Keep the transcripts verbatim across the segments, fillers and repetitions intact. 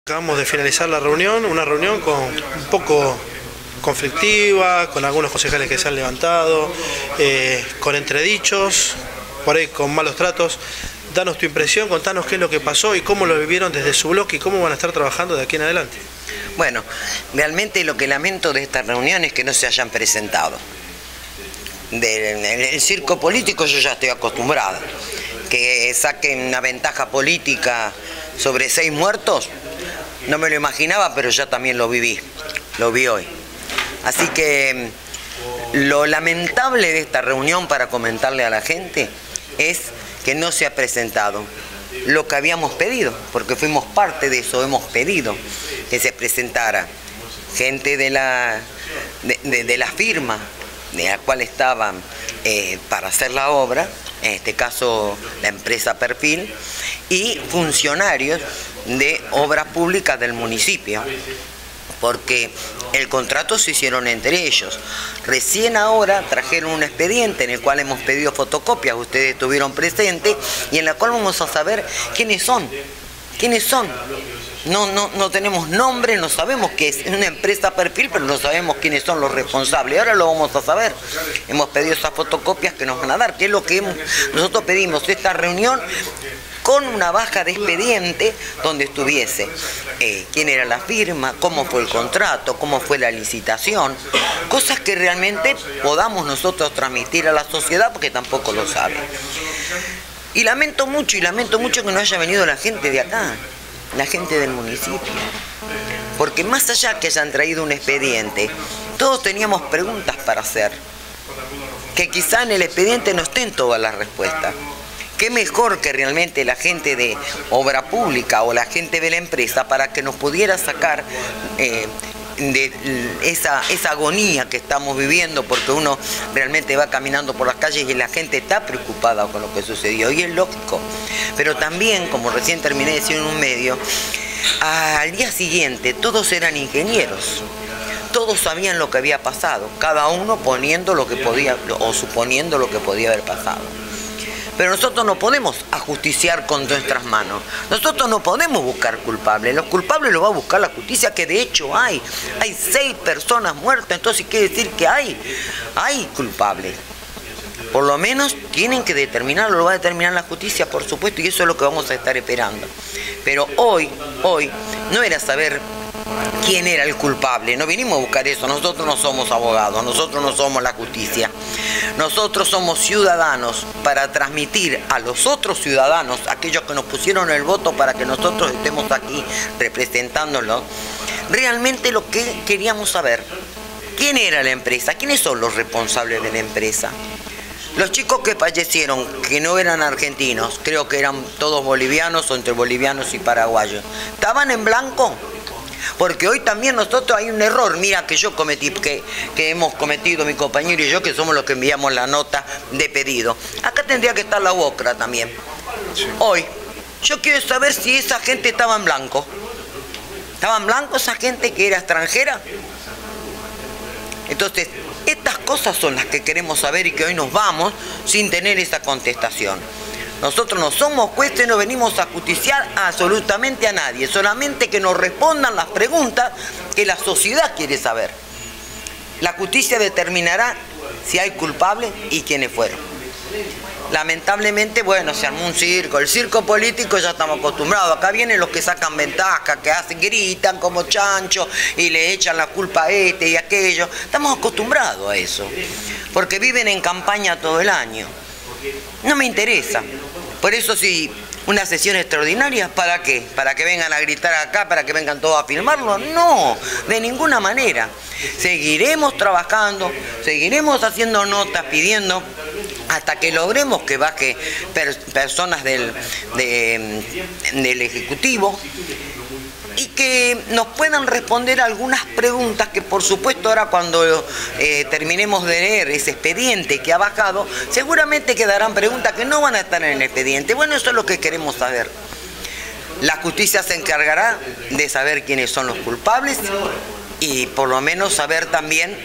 Acabamos de finalizar la reunión, una reunión con un poco conflictiva, con algunos concejales que se han levantado, eh, con entredichos, por ahí con malos tratos. Danos tu impresión, contanos qué es lo que pasó y cómo lo vivieron desde su bloque y cómo van a estar trabajando de aquí en adelante. Bueno, realmente lo que lamento de esta reunión es que no se hayan presentado. Del el circo político yo ya estoy acostumbrada. Que saquen una ventaja política sobre seis muertos, no me lo imaginaba, pero ya también lo viví, lo vi hoy. Así que lo lamentable de esta reunión, para comentarle a la gente, es que no se ha presentado lo que habíamos pedido, porque fuimos parte de eso, hemos pedido que se presentara gente de la, de, de, de la firma de la cual estaban eh, para hacer la obra, en este caso la empresa Perfil, y funcionarios de obras públicas del municipio, porque el contrato se hicieron entre ellos. Recién ahora trajeron un expediente en el cual hemos pedido fotocopias, ustedes estuvieron presentes, y en la cual vamos a saber quiénes son, quiénes son. No, no, no tenemos nombre, no sabemos que es una empresa Perfil, pero no sabemos quiénes son los responsables. Ahora lo vamos a saber. Hemos pedido esas fotocopias que nos van a dar, que es lo que hemos, nosotros pedimos, esta reunión con una baja de expediente donde estuviese eh, quién era la firma, cómo fue el contrato, cómo fue la licitación, cosas que realmente podamos nosotros transmitir a la sociedad, porque tampoco lo sabe. Y lamento mucho, y lamento mucho que no haya venido la gente de acá, la gente del municipio, porque más allá que hayan traído un expediente, todos teníamos preguntas para hacer, que quizá en el expediente no estén todas las respuestas. Qué mejor que realmente la gente de obra pública o la gente de la empresa para que nos pudiera sacar eh, de esa, esa agonía que estamos viviendo, porque uno realmente va caminando por las calles y la gente está preocupada con lo que sucedió, y es lógico. Pero también, como recién terminé de decir en un medio, al día siguiente todos eran ingenieros. Todos sabían lo que había pasado, cada uno poniendo lo que podía o suponiendo lo que podía haber pasado. Pero nosotros no podemos ajusticiar con nuestras manos. Nosotros no podemos buscar culpables. Los culpables los va a buscar la justicia, que de hecho hay. Hay seis personas muertas, entonces quiere decir que hay, hay culpables. Por lo menos tienen que determinarlo, lo va a determinar la justicia, por supuesto, y eso es lo que vamos a estar esperando. Pero hoy, hoy, no era saber quién era el culpable, no vinimos a buscar eso, nosotros no somos abogados, nosotros no somos la justicia. Nosotros somos ciudadanos para transmitir a los otros ciudadanos, aquellos que nos pusieron el voto para que nosotros estemos aquí representándolo, realmente lo que queríamos saber. ¿Quién era la empresa? ¿Quiénes son los responsables de la empresa? Los chicos que fallecieron, que no eran argentinos, creo que eran todos bolivianos o entre bolivianos y paraguayos, ¿estaban en blanco? Porque hoy también nosotros hay un error, mira, que yo cometí, que, que hemos cometido mi compañero y yo, que somos los que enviamos la nota de pedido. Acá tendría que estar la U O C R A también. Hoy, yo quiero saber si esa gente estaba en blanco. ¿Estaba en blanco esa gente que era extranjera? Entonces, estas cosas son las que queremos saber y que hoy nos vamos sin tener esa contestación. Nosotros no somos jueces, no venimos a justiciar absolutamente a nadie, solamente que nos respondan las preguntas que la sociedad quiere saber. La justicia determinará si hay culpables y quiénes fueron. Lamentablemente, bueno, se armó un circo. El circo político ya estamos acostumbrados. Acá vienen los que sacan ventaja, que hacen, gritan como chanchos y le echan la culpa a este y a aquello. Estamos acostumbrados a eso, porque viven en campaña todo el año. No me interesa. Por eso, si una sesión extraordinaria, ¿para qué? ¿Para que vengan a gritar acá, para que vengan todos a filmarlo? No, de ninguna manera. Seguiremos trabajando, seguiremos haciendo notas, pidiendo, hasta que logremos que baje per personas del, de, del Ejecutivo y que nos puedan responder algunas preguntas que, por supuesto, ahora cuando eh, terminemos de leer ese expediente que ha bajado, seguramente quedarán preguntas que no van a estar en el expediente. Bueno, eso es lo que queremos saber. La justicia se encargará de saber quiénes son los culpables y por lo menos saber también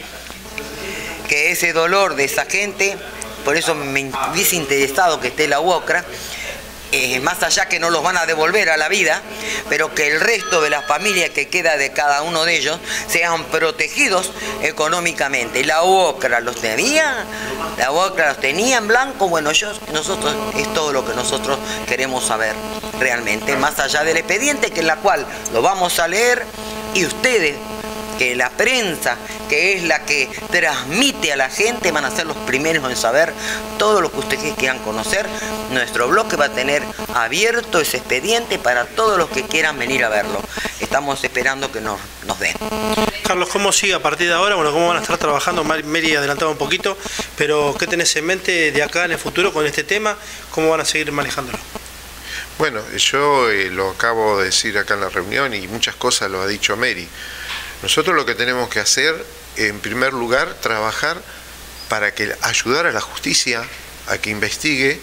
que ese dolor de esa gente, por eso me hubiese interesado que esté la U O C R A, eh, más allá que no los van a devolver a la vida, pero que el resto de la familia que queda de cada uno de ellos sean protegidos económicamente. La U O C R A los tenía, la U O C R A los tenía en blanco. Bueno, yo, nosotros, es todo lo que nosotros queremos saber realmente, más allá del expediente, que en la cual lo vamos a leer, y ustedes, que la prensa, que es la que transmite a la gente, van a ser los primeros en saber todo lo que ustedes quieran conocer. Nuestro bloque va a tener abierto ese expediente para todos los que quieran venir a verlo. Estamos esperando que nos, nos den. Carlos, ¿cómo sigue a partir de ahora? Bueno, ¿cómo van a estar trabajando? Mary adelantaba un poquito, pero ¿qué tenés en mente de acá en el futuro con este tema? ¿Cómo van a seguir manejándolo? Bueno, yo eh, lo acabo de decir acá en la reunión y muchas cosas lo ha dicho Mary. Nosotros lo que tenemos que hacer, en primer lugar, trabajar para que ayudar a la justicia a que investigue,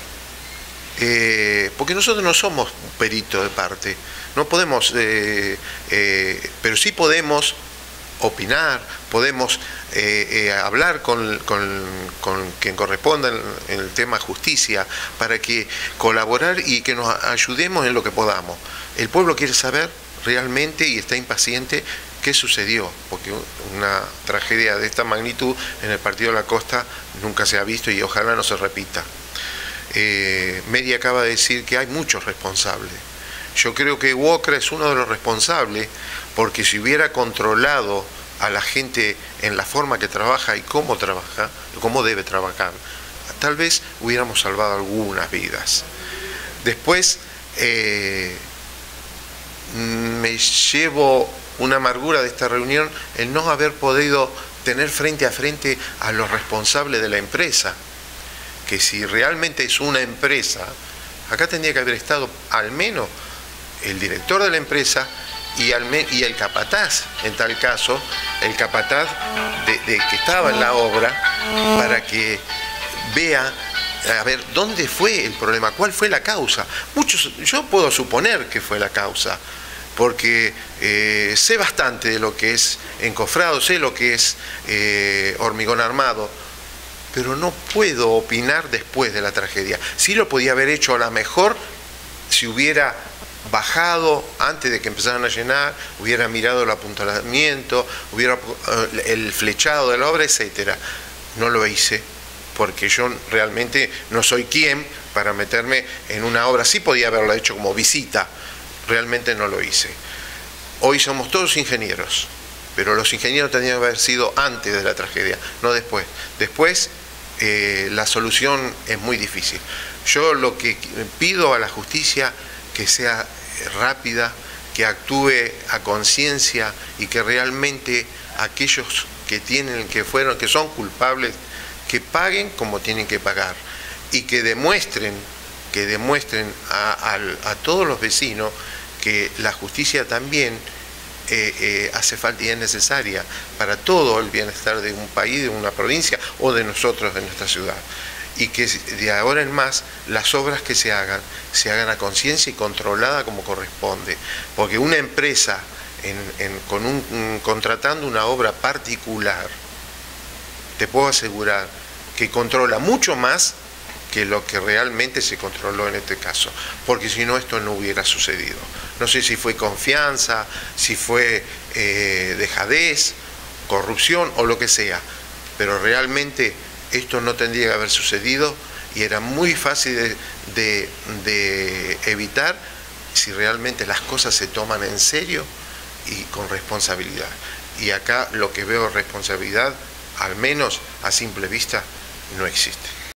eh, porque nosotros no somos peritos de parte, no podemos, eh, eh, pero sí podemos opinar, podemos eh, eh, hablar con, con, con quien corresponda en, en el tema justicia, para que colaborar y que nos ayudemos en lo que podamos. El pueblo quiere saber realmente y está impaciente qué sucedió, porque una tragedia de esta magnitud en el Partido de la Costa nunca se ha visto y ojalá no se repita. Eh, Mary acaba de decir que hay muchos responsables. Yo creo que U O C R A es uno de los responsables, porque si hubiera controlado a la gente en la forma que trabaja y cómo trabaja, cómo debe trabajar, tal vez hubiéramos salvado algunas vidas. Después, eh, me llevo una amargura de esta reunión el no haber podido tener frente a frente a los responsables de la empresa, que si realmente es una empresa, acá tendría que haber estado al menos el director de la empresa y, al me, y el capataz, en tal caso, el capataz de, de que estaba en la obra, para que vea a ver dónde fue el problema, cuál fue la causa. Muchos, yo puedo suponer que fue la causa, porque eh, sé bastante de lo que es encofrado, sé lo que es eh, hormigón armado, pero no puedo opinar después de la tragedia. Sí lo podía haber hecho a lo mejor si hubiera bajado antes de que empezaran a llenar, hubiera mirado el apuntalamiento, hubiera eh, el flechado de la obra, etcétera. No lo hice, porque yo realmente no soy quien para meterme en una obra. Sí podía haberlo hecho como visita, realmente no lo hice. Hoy somos todos ingenieros, pero los ingenieros tendrían que haber sido antes de la tragedia, no después. Después eh, la solución es muy difícil. Yo lo que pido a la justicia, que sea rápida, que actúe a conciencia y que realmente aquellos que tienen, que fueron, que son culpables, que paguen como tienen que pagar y que demuestren, que demuestren a, a, a todos los vecinos que la justicia también eh, eh, hace falta y es necesaria para todo el bienestar de un país, de una provincia o de nosotros, de nuestra ciudad. Y que de ahora en más las obras que se hagan, se hagan a conciencia y controlada como corresponde. Porque una empresa en, en, con un, un, contratando una obra particular, te puedo asegurar que controla mucho más que lo que realmente se controló en este caso, porque si no esto no hubiera sucedido. No sé si fue confianza, si fue eh, dejadez, corrupción o lo que sea, pero realmente esto no tendría que haber sucedido y era muy fácil de, de, de evitar si realmente las cosas se toman en serio y con responsabilidad. Y acá lo que veo responsabilidad, al menos a simple vista, no existe.